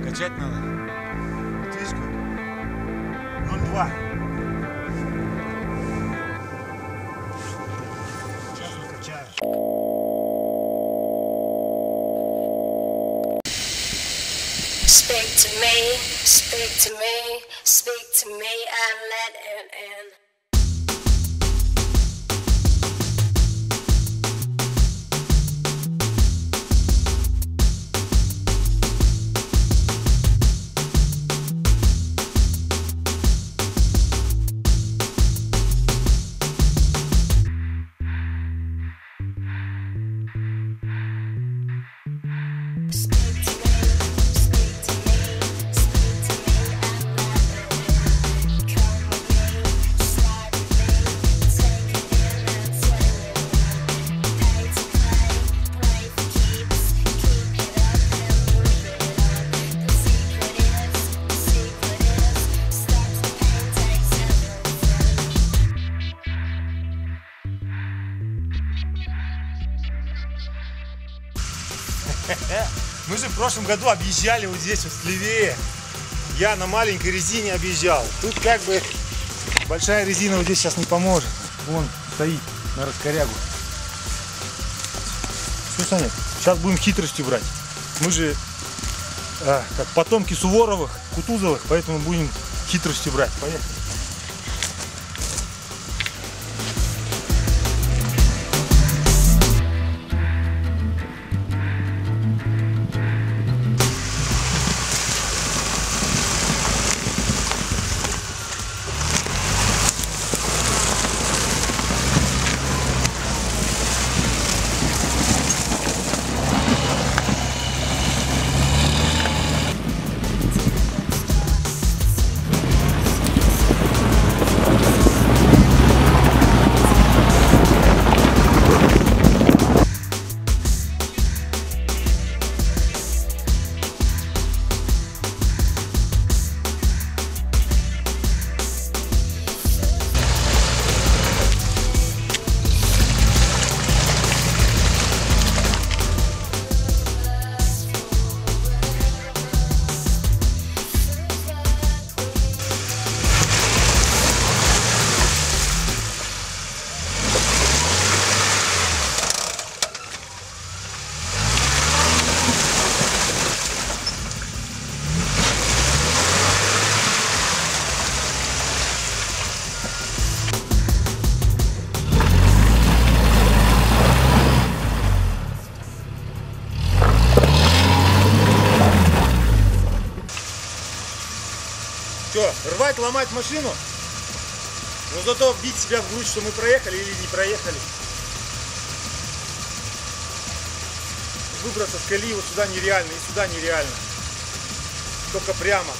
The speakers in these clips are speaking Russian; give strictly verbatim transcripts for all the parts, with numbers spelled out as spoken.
Качать надо. Птичку. ноль два. Сейчас мы качаем. Speak to me, speak to me, speak to me and let it in. Мы же в прошлом году объезжали вот здесь вот левее. Я на маленькой резине объезжал. Тут как бы большая резина вот здесь сейчас не поможет. Вон стоит на раскорягу. Что, Саня? Сейчас будем хитростью брать. Мы же а, как потомки Суворовых, Кутузовых, поэтому будем хитростью брать. Поехали. Что, рвать, ломать машину? Но зато бить себя в грудь, что мы проехали или не проехали. Выбраться с колеи вот сюда нереально и сюда нереально. Только прямо.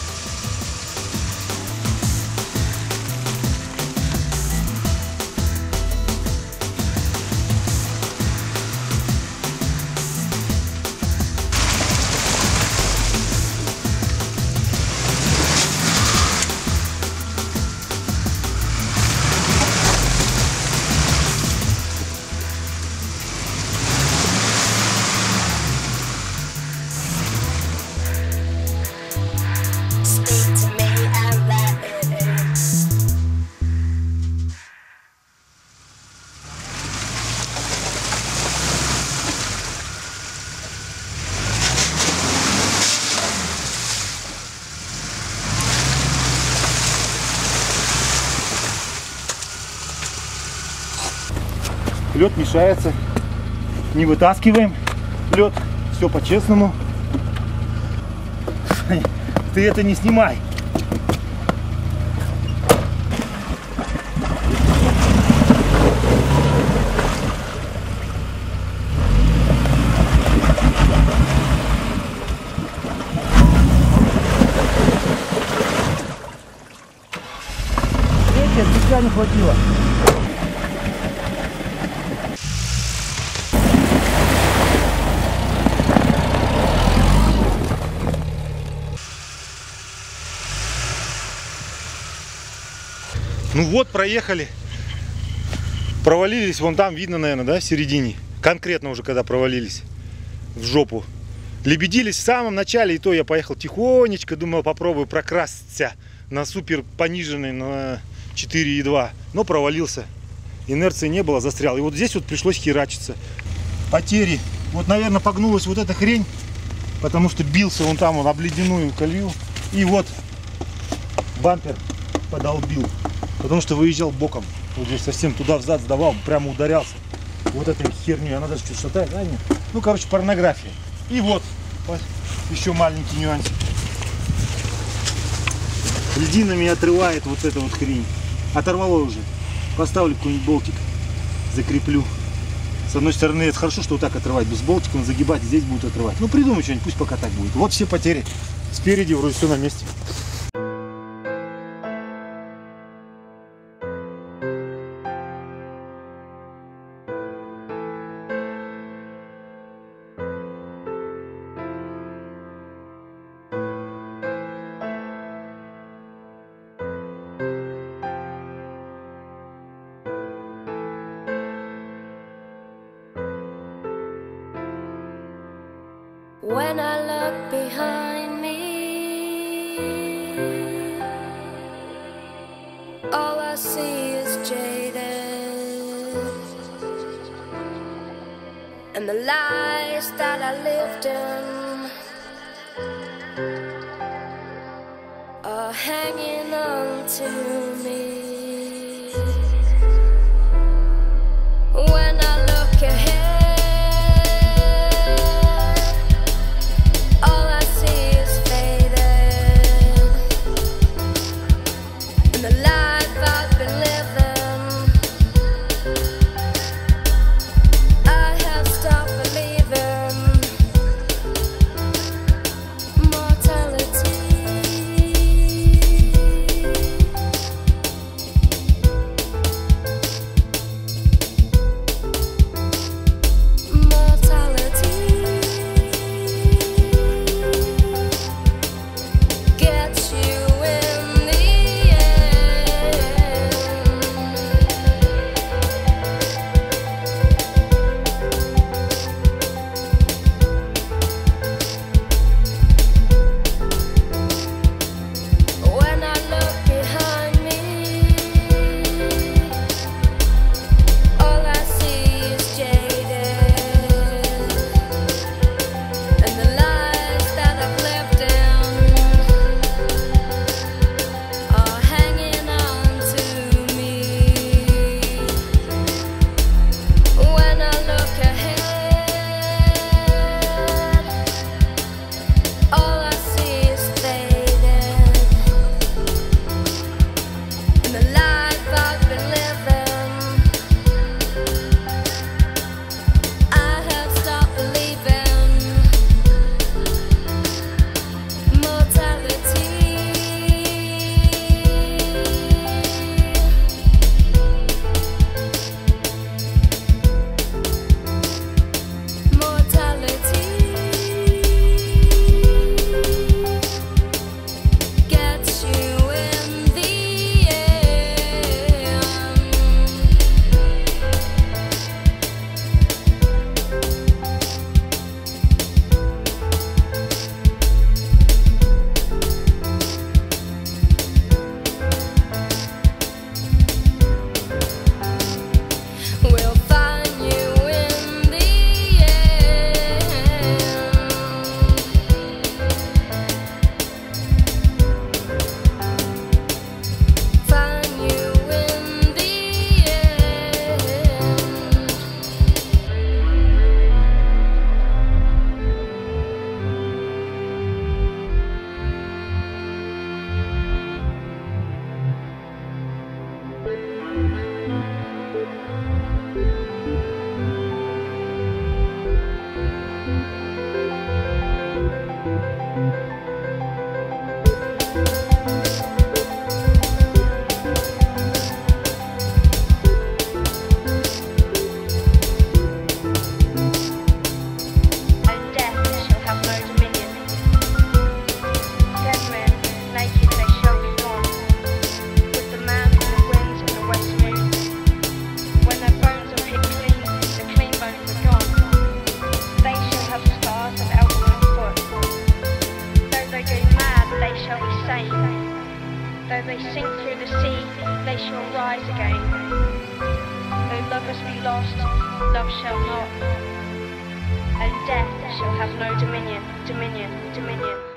Лед мешается, не вытаскиваем лед, все по-честному. Ты это не снимай. Третья специально не хватило. Ну вот, проехали. Провалились, вон там видно, наверное, да, в середине. Конкретно уже когда провалились в жопу. Лебедились в самом начале, и то я поехал тихонечко, думал, попробую прокрасться на супер пониженный на четыре и два, но провалился. Инерции не было, застрял. И вот здесь вот пришлось херачиться. Потери. Вот, наверное, погнулась вот эта хрень, потому что бился вон там, он об ледяную колею. И вот бампер подолбил, потому что выезжал боком. Вот здесь совсем туда взад сдавал, прямо ударялся. Вот этой херней, она даже что-то шатает. А, нет. Ну, короче, порнография. И вот еще маленький нюансик. Льдинами отрывает вот эта вот хрень. Оторвало уже. Поставлю какой-нибудь болтик, закреплю. С одной стороны, это хорошо, что вот так отрывать. Без болтика он загибать, здесь будет отрывать. Ну, придумай что-нибудь, пусть пока так будет. Вот все потери. Спереди вроде все на месте. When I look behind me, all I see is jaded, and the lies that I lived in are hanging on to me. When I look ahead, sink through the sea, they shall rise again. Though lovers be lost, love shall not, and death shall have no dominion, dominion, dominion.